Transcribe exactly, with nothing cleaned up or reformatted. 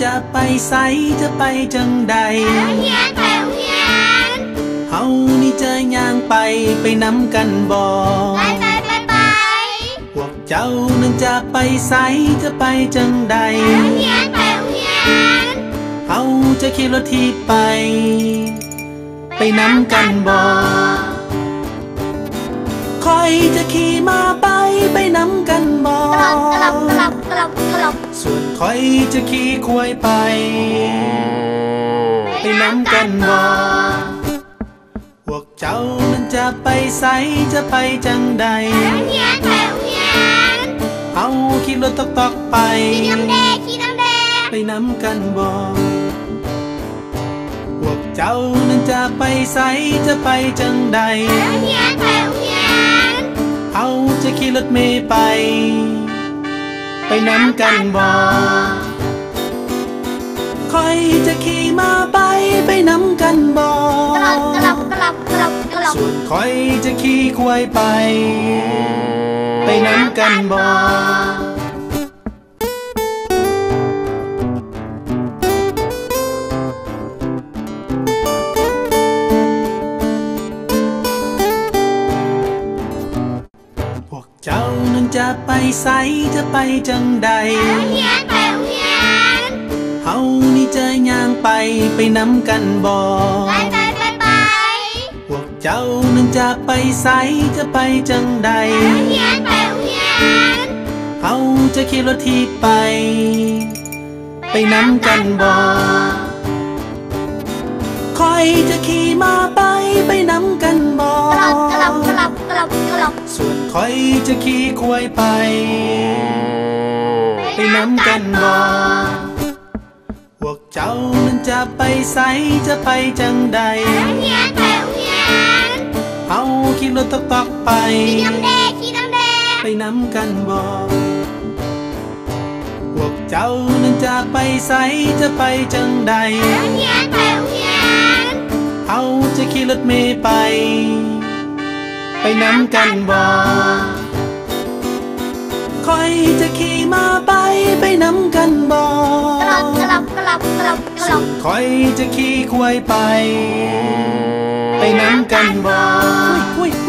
จะไปไสจะไปจังใดเฮียนไปเฮียนเฮานี่จะย่างไปไปนำกันบ่ไปไปไปไปพวกเจ้านั้นจะไปไสจะไปจังใดเฮียนไปเฮียนเฮาจะขี่รถที่ไปไปนำกันบ่คอยจะขี่มาไปไปนำกันบ่กลับกลับกลับกลับกลับส่วนคอยจะขี่ควายไปไปนำกันบ่พวกเจ้านั้นจะไปไสจะไปจังใดเฮียนไปเฮียนเฮาขี่รถตอกตอกไปขี่น้ำแดงขี่น้ำแดงไปนำกันบ่พวกเจ้านั้นจะไปไสจะไปจังใดเฮียนไปเฮียนเฮาจะขี่รถเมล์ไปไปนำกันบ่คอยจะขี่มาไปไปนำกันบ่กลับกลับกลับกลับกลับส่วนคอยจะขี่ควายไปไปนำกันบ่เจ้านั้นจะไปไสจะไปจังใดเฮียนไปเฮียนเฮานี่จะย่างไปไปนำกันบ่ไปไปไปไปพวกเจ้านั้นจะไปไสจะไปจังใดเฮียนไปเฮียนเฮาจะขี่รถที่ไปไปนำกันบ่คอยจะขี่มาไปไปนำกันบ่กลับกลับกลับกลับกลับส่วนคอยจะขี่ควายไปไปนำกันบ่พวกเจ้านั้นจะไปไสจะไปจังใดเฮียนไปเฮียนเฮาขี่รถตอกตอกไปขี่น้ำแดงขี่น้ำแดงไปนำกันบ่พวกเจ้านั้นจะไปไสจะไปจังใดเฮียนไปเฮียนเฮาจะขี่รถเมล์ไปไปนำกันบ่คอยจะขี่มาไปไปนำกันบ่กลับกลับกลับกลับกลับคอยจะขี่ควายไปไปนำกันบ่